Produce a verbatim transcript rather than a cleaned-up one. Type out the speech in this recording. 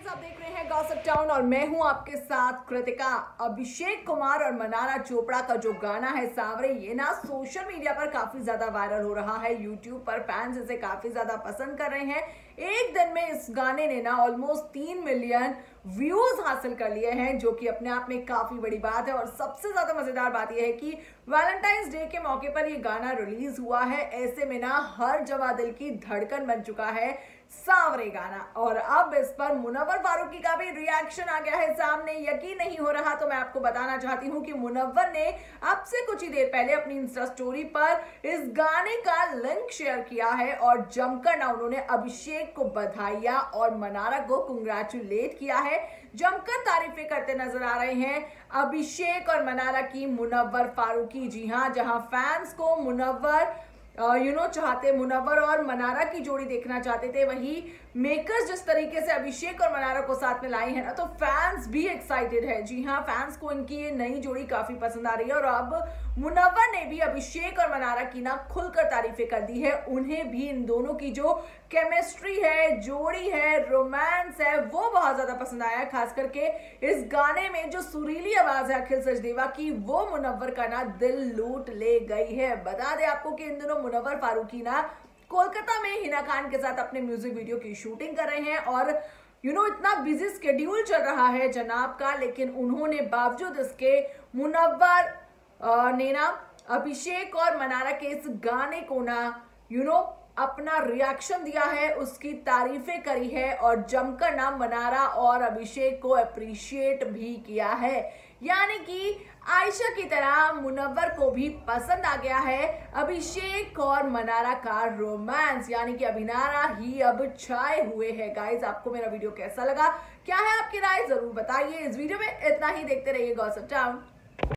Friends, आप देख रहे हैं गॉसिप टाउन और मैं हूं आपके साथ कृतिका। अभिषेक कुमार और मनारा चोपड़ा का जो गाना है सांवरे, ये ना सोशल मीडिया पर काफी ज्यादा वायरल हो रहा है। यूट्यूब पर फैंस इसे काफी ज्यादा पसंद कर रहे हैं। एक दिन में इस गाने ने ना ऑलमोस्ट तीन मिलियन व्यूज हासिल कर लिए हैं, जो कि अपने आप में काफी बड़ी बात है। और सबसे ज्यादा मजेदार बात यह है कि वैलेंटाइंस डे के मौके पर यह गाना रिलीज हुआ है। ऐसे में ना हर जवा दिल की धड़कन बन चुका है सांवरे गाना। और अब इस पर मुनव्वर फारूकी का भी रिएक्शन आ गया है सामने। यकीन नहीं हो रहा तो मैं आपको बताना चाहती हूं कि मुनव्वर ने अब से कुछ ही देर पहले अपनी इंस्टा स्टोरी पर इस गाने का लिंक शेयर किया है और जमकर ना उन्होंने अभिषेक को बधाइयां और मनारा को कंग्रेचुलेट किया है। जमकर तारीफें करते नजर आ रहे हैं अभिषेक और मनारा की मुनव्वर फारूकी। जी हां, जहां फैंस को मुनव्वर यू नो चाहते मुनव्वर और मनारा की जोड़ी देखना चाहते थे, वही मेकर्स जिस तरीके से अभिषेक और मनारा को साथ में लाई है ना, तो फैंस भी एक्साइटेड है। जी हाँ, फैंस को इनकी ये नई जोड़ी काफी पसंद आ रही है। और अब मुनव्वर ने भी अभिषेक और मनारा की ना खुलकर तारीफें कर दी है। उन्हें भी इन दोनों की जो केमिस्ट्री है, जोड़ी है, रोमांस है, वो बहुत ज्यादा पसंद आया है। खास करके इस गाने में जो सुरीली आवाज है अखिल सचदेवा की, वो मुनव्वर का ना दिल लूट ले गई है। बता दें आपको कि इन दिनों मुनव्वर फारूकी ना कोलकाता में हिना खान के साथ अपने म्यूजिक वीडियो की शूटिंग कर रहे हैं। और यू नो इतना बिजी स्केड्यूल चल रहा है जनाब का, लेकिन उन्होंने बावजूद इसके मुनव्वर ने ना अभिषेक और मनारा के इस गाने को ना यू नो अपना रिएक्शन दिया है, उसकी तारीफें करी है और जमकर ना मनारा और अभिषेक को अप्रिशिएट भी किया है। यानी कि आयशा की तरह मुनव्वर को भी पसंद आ गया है अभिषेक और मनारा का रोमांस। यानी कि अभिनारा ही अब छाए हुए हैं। गाइस, आपको मेरा वीडियो कैसा लगा, क्या है आपकी राय, जरूर बताइए। इस वीडियो में इतना ही। देखते रहिए गॉसिप टाउन।